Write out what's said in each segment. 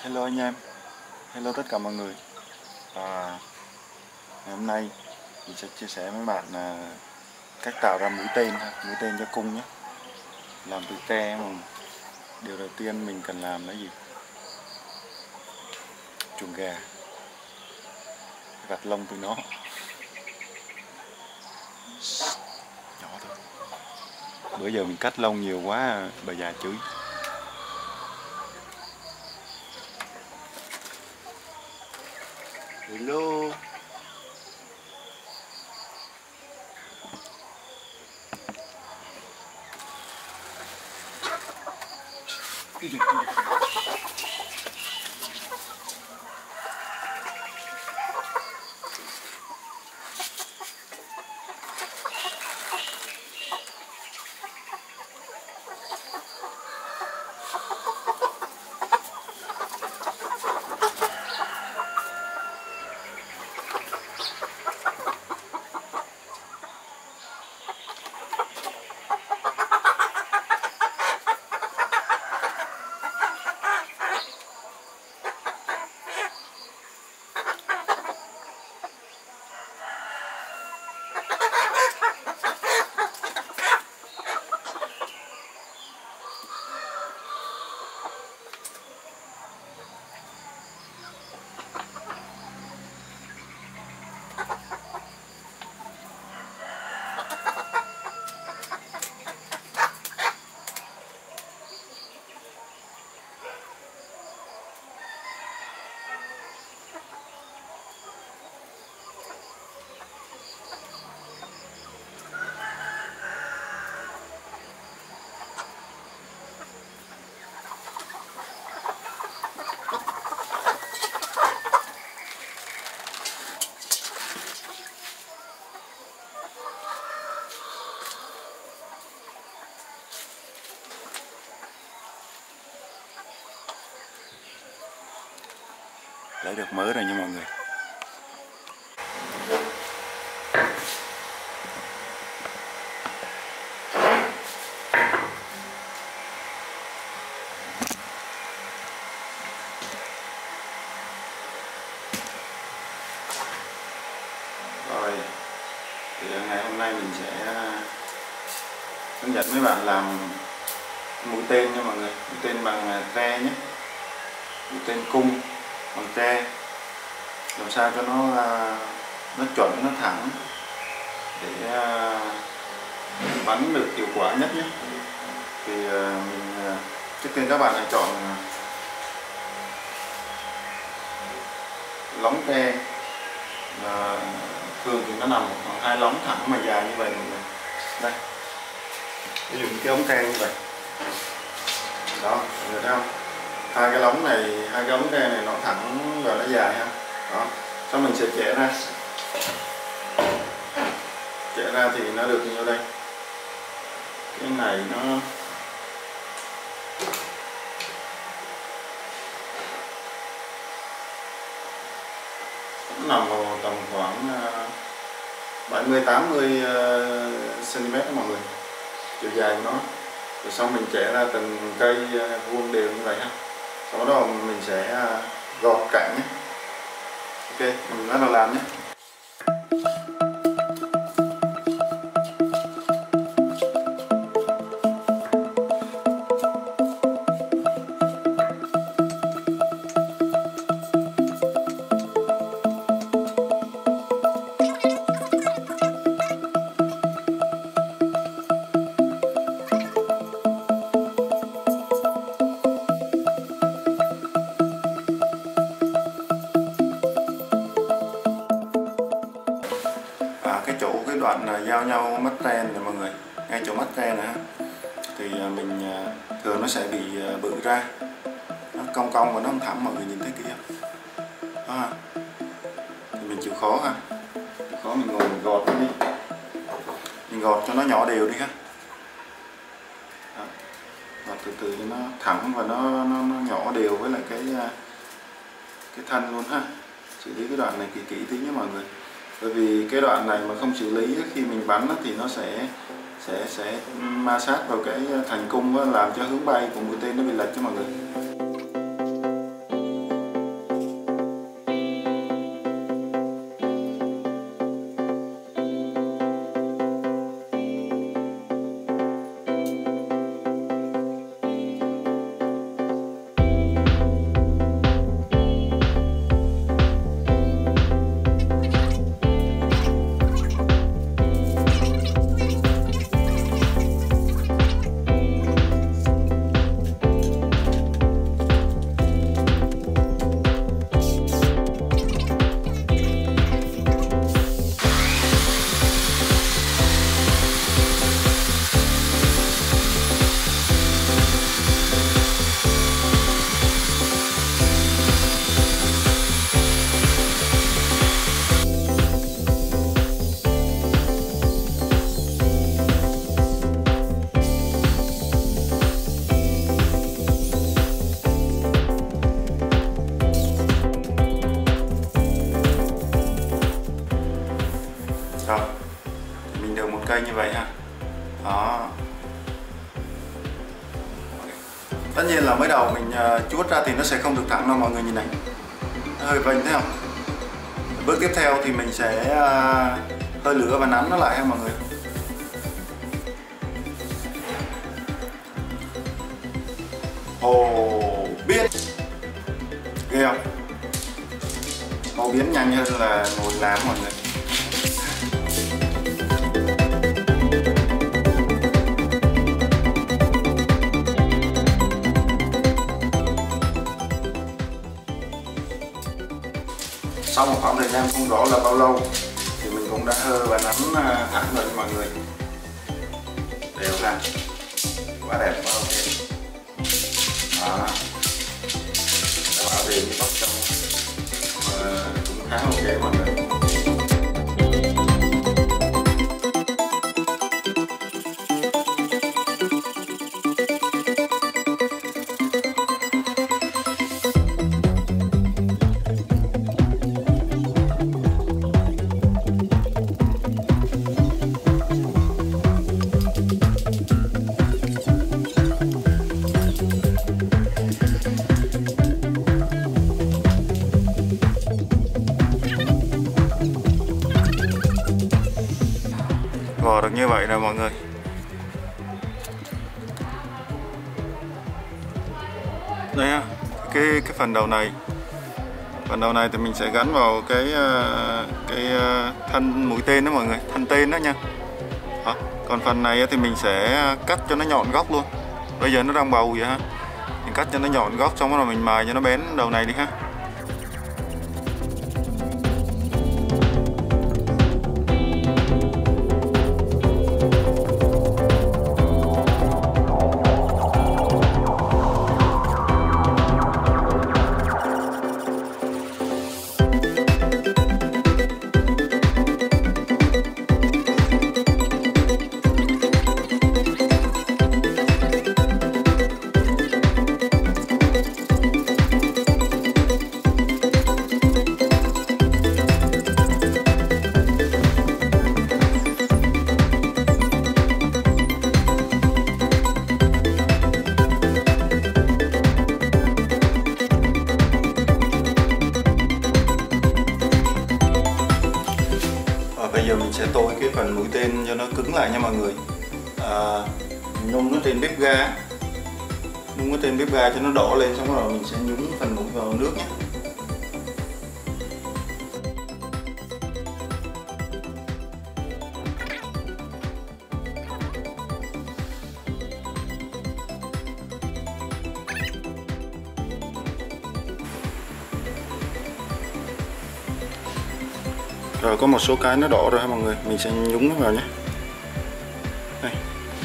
Hello anh em, hello tất cả mọi người. Ngày hôm nay mình sẽ chia sẻ với bạn cách tạo ra mũi tên cho cung nhé. Làm từ tre mà điều đầu tiên mình cần làm là gì? Chuồng gà, gặt lông từ nó. Nhỏ thôi. Bữa giờ mình cắt lông nhiều quá, bà già chửi. Hello. Lấy được mớ rồi nha mọi người. Rồi, thì ngày hôm nay mình sẽ hướng dẫn mấy bạn làm mũi tên nha mọi người. Mũi tên bằng tre nhé, mũi tên cung bằng tre, làm sao cho nó chuẩn, nó thẳng để bắn được hiệu quả nhất nhé. Thì mình trước tiên các bạn hãy chọn lóng tre, thường thì nó nằm khoảng 2 lóng thẳng mà dài như vậy mọi người. Đây, ví dụ cái ống tre như vậy đó, mọi người thấy không? Hai cái ống tre này nó thẳng và nó dài ha. Đó, sau mình sẽ chẻ ra thì nó được như đây. Cái này nó nằm vào tầm khoảng 70-80 cm đó mọi người, chiều dài của nó. Rồi sau mình chẻ ra từng cây vuông đều như vậy ha. Sau đó mình sẽ gọt cạnh nhé. Ok, mình bắt đầu làm nhé. Cái đoạn giao nhau mắt tre này mọi người, ngay chỗ mắt tre này thì mình thường nó sẽ bị bự ra, nó cong cong và nó không thẳng, mọi người nhìn thấy kia đó. Thì mình chịu khó ha, chịu khó mình ngồi mình gọt nó đi, mình gọt cho nó nhỏ đều đi ha. Đó. Gọt từ từ cho nó thẳng và nó nhỏ đều với lại cái thân luôn ha. Xử lý cái đoạn này kỹ tí nhé mọi người. Bởi vì cái đoạn này mà không xử lý khi mình bắn thì nó sẽ ma sát vào cái thành cung, làm cho hướng bay của mũi tên nó bị lệch cho mọi người. đầu mình chuốt ra thì nó sẽ không được thẳng đâu mọi người, nhìn này, nó hơi vênh thấy không? Bước tiếp theo thì mình sẽ hơi lửa và nắn nó lại ha mọi người. Hồ biến ghê không? Hồ biến nhanh hơn là ngồi làm mọi người. Sau một khoảng thời gian không rõ là bao lâu thì mình cũng đã hơ và nắn thẳng rồi mọi người, đều ra quá đẹp, quá ok. Đó, đã bảo về như bắt trong cũng khá ok mọi người. Vò được như vậy rồi mọi người. Đây ha, cái phần đầu này thì mình sẽ gắn vào cái thân mũi tên đó mọi người, thân tên đó nha. Đó. Còn phần này thì mình sẽ cắt cho nó nhọn góc luôn. Bây giờ nó đang bầu vậy ha, mình cắt cho nó nhọn góc xong rồi mình mài cho nó bén đầu này đi ha. Bây giờ mình sẽ tôi cái phần mũi tên cho nó cứng lại nha mọi người. Nung nó trên bếp ga, nung nó trên bếp ga cho nó đỏ lên, xong rồi mình sẽ nhúng phần mũi vào nước nhé. Rồi có một số cái nó đỏ rồi ha mọi người, mình sẽ nhúng nó vào nhé. Đây.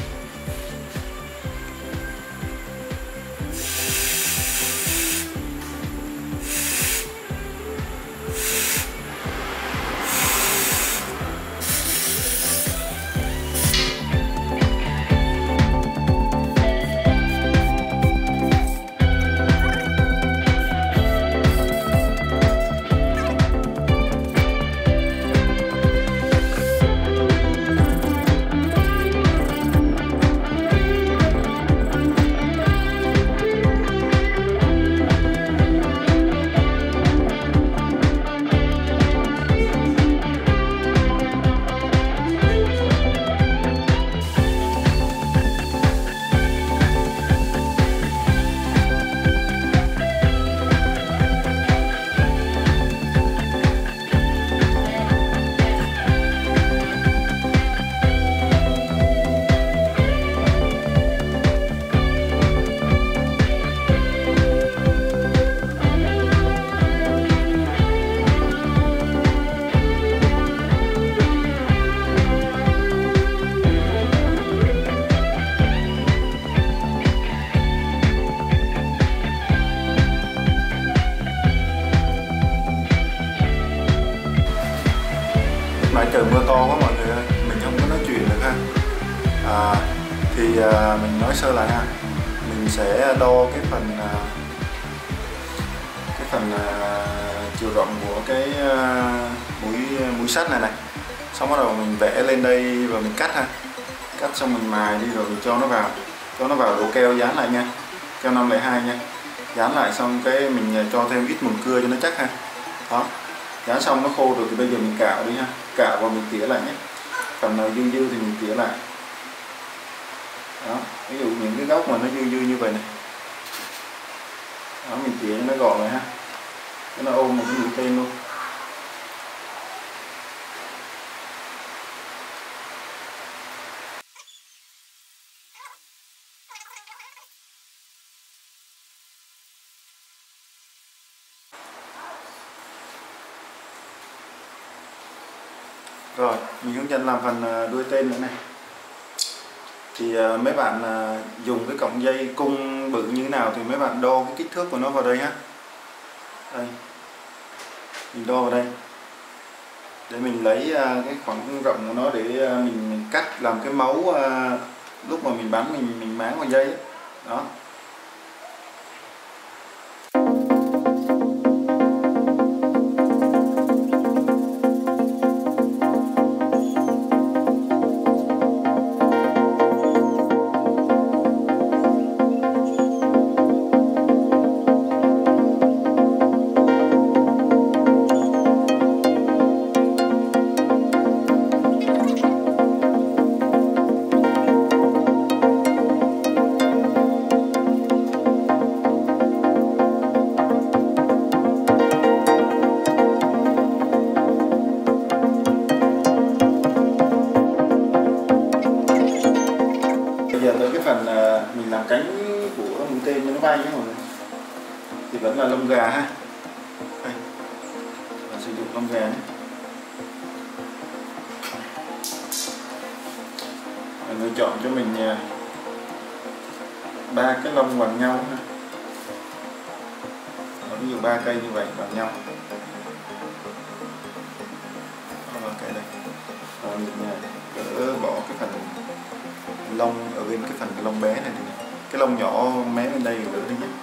Nãy trời mưa to quá mọi người ơi, mình không có nói chuyện được ha. Mình nói sơ lại ha. Mình sẽ đo cái phần chiều rộng của cái mũi sắt này. Xong bắt đầu mình vẽ lên đây và mình cắt ha. Cắt xong mình mài đi rồi mình cho nó vào đổ keo dán lại nha. keo 502 nha. Dán lại xong cái mình cho thêm ít mùn cưa cho nó chắc ha. Đó, dán xong nó khô rồi thì bây giờ mình cạo đi ha, cạo và mình tỉa lại nhé. Phần nào dư dư thì mình tỉa lại. Đó, ví dụ những cái góc mà nó dư dư như vậy này, đó mình tỉa nó gọn lại ha, nó ôm một cái mũi tên luôn. Rồi, mình hướng dẫn làm phần đuôi tên nữa này. Thì mấy bạn dùng cái cọng dây cung bự như thế nào thì mấy bạn đo cái kích thước của nó vào đây ha. Đây, mình đo vào đây để mình lấy cái khoảng rộng của nó để mình cắt làm cái mấu lúc mà mình bắn mình máng vào dây ấy. Đó. Bây giờ tới cái phần mình làm cánh của mũi tên cho nó bay nhé mọi người, thì vẫn là lông gà ha. Đây, mình sử dụng lông gà nhé. Mọi người chọn cho mình 3 cái lông bằng nhau ha. Ví dụ 3 cây như vậy bằng nhau. Đó, cây đây. Rồi mình đỡ bỏ cái phần lông ở bên cái phần lông bé này, cái lông nhỏ mé bên đây đỡ đi nhé.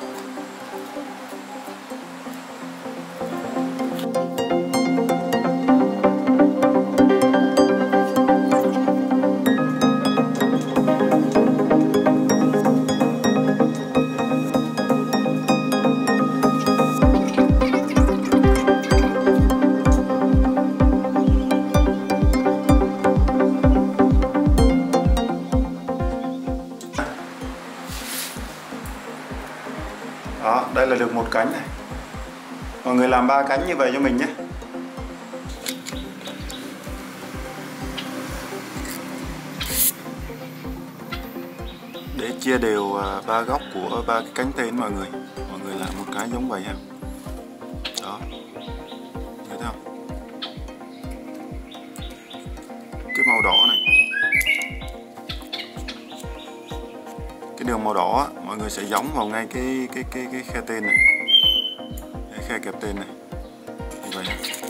Đó, đây là được một cánh này. Mọi người làm 3 cánh như vậy cho mình nhé. Để chia đều 3 góc của 3 cái cánh tên mọi người làm một cái giống vậy ha. Đó, thấy không? Cái màu đỏ này, cái đường màu đỏ mọi người sẽ gióng vào ngay cái khe tên này, cái khe kẹp tên này như vậy.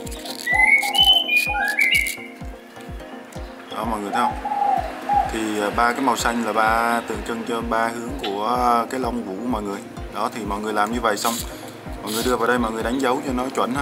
Đó mọi người thấy không? Thì 3 cái màu xanh là 3 tượng trưng cho 3 hướng của cái lông vũ của mọi người. Đó thì mọi người làm như vậy xong mọi người đưa vào đây, mọi người đánh dấu cho nó chuẩn ha.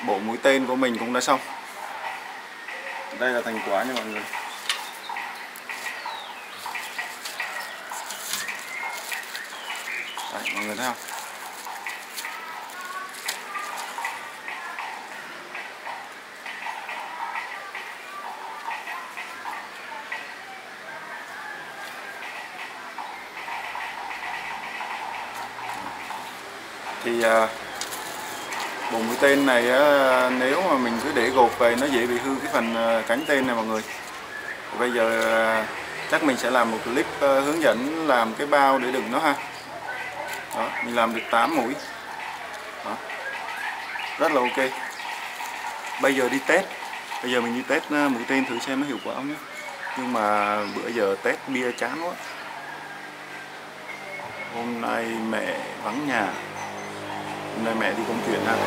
bộ mũi tên của mình cũng đã xong. Đây là thành quả nha mọi người. Đấy, mọi người thấy không? Thì bộ mũi tên này nếu mà mình cứ để gột về nó dễ bị hư cái phần cánh tên này mọi người. Bây giờ chắc mình sẽ làm một clip hướng dẫn làm cái bao để đựng nó ha. Đó, mình làm được 8 mũi. Đó. Rất là ok. Bây giờ đi test. Bây giờ mình đi test mũi tên thử xem nó hiệu quả không nhé. Nhưng mà bữa giờ test bia chán quá. Hôm nay mẹ vắng nhà. Hôm nay mẹ đi công chuyện ha.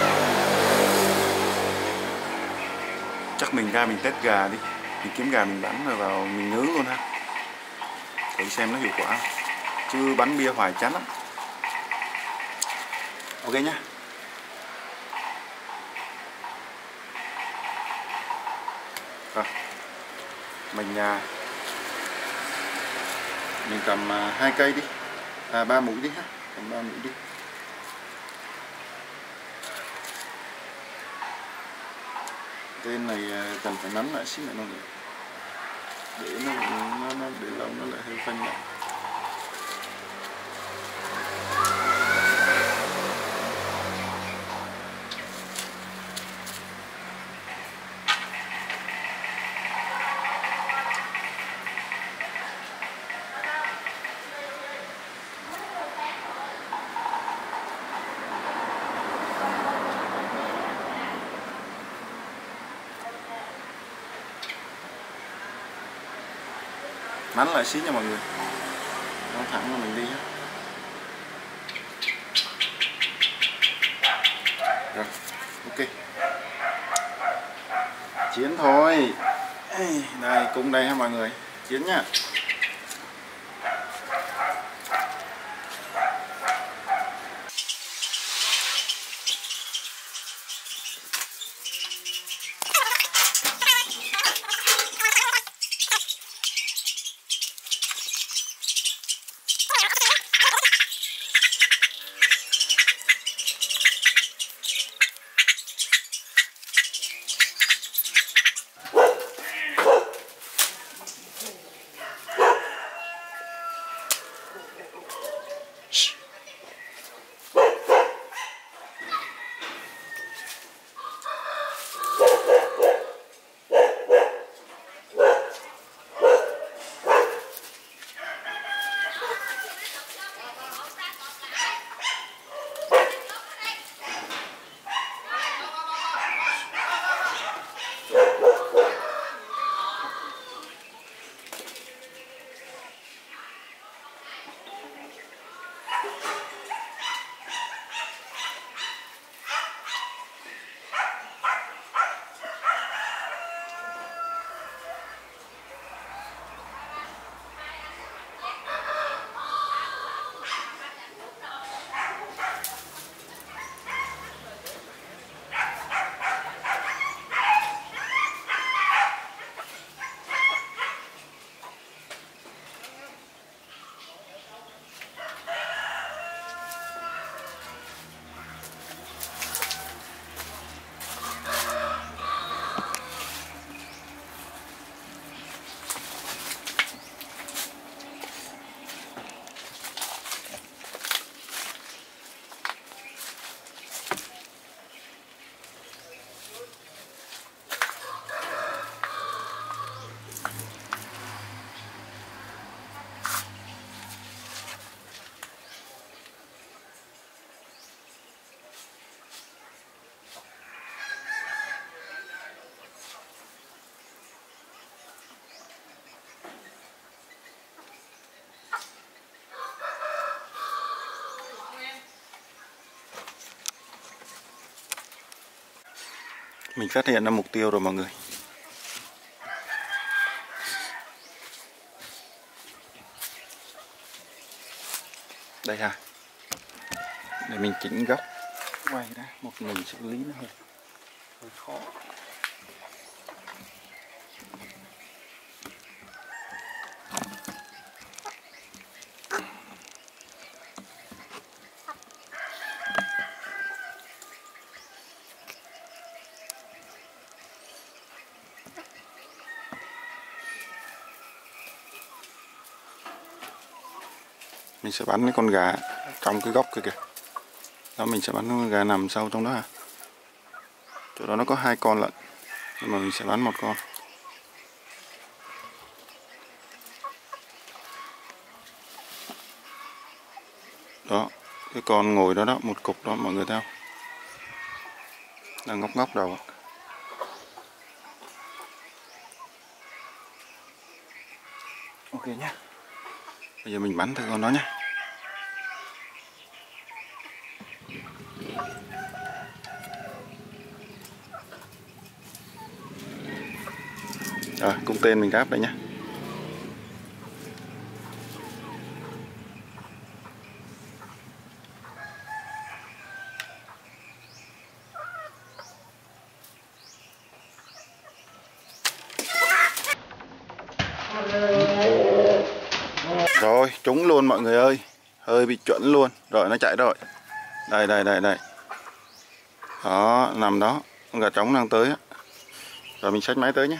Chắc mình ra mình test gà đi. Mình kiếm gà mình bắn rồi vào mình nướng luôn ha. Thử xem nó hiệu quả. Chứ bắn bia hoài chán lắm. Ok nhá. Rồi. Mình cầm 2 cây đi. 3 mũi đi ha. Cầm 3 mũi đi. Tên này cần phải nắn lại xíu nữa mọi người. Để nó để lâu nó lại hơi phanh lại. Nắn lại xíu nha mọi người. Nó thẳng là mình đi ha. Rồi, ok. Chiến thôi. Đây, cùng đây ha mọi người. Chiến nhá. Mình phát hiện ra mục tiêu rồi mọi người. Đây ha. Để mình chỉnh góc quay ra, một mình xử lý nó hơn. hơi khó. Mình sẽ bắn cái con gà trong cái góc kia kìa. Đó, mình sẽ bắn con gà nằm sâu trong đó à. Chỗ đó nó có 2 con lận, nhưng mà mình sẽ bắn 1 con. Đó, cái con ngồi đó đó, một cục đó mọi người thấy không? Đang ngóc ngóc đầu. Ok nhá. Bây giờ mình bắn thử con đó nhé. Rồi, cung tên mình gáp đây nhé. Rồi, trúng luôn mọi người ơi. Hơi bị chuẩn luôn. Rồi, nó chạy rồi. Đây, đây, đây, đây. Đó, nằm đó. Con gà trống đang tới á. Rồi mình xách máy tới nhé.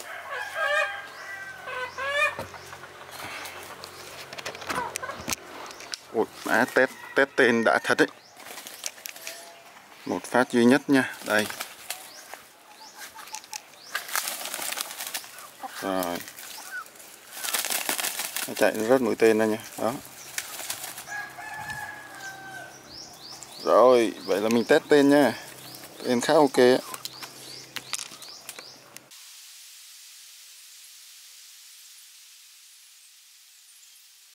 Ôi, má test tên đã thật đấy. Một phát duy nhất nha. Đây. Rồi. Nó chạy rớt mũi tên ra nha. Đó. Rồi, vậy là mình test tên nha. Tên khá ok á.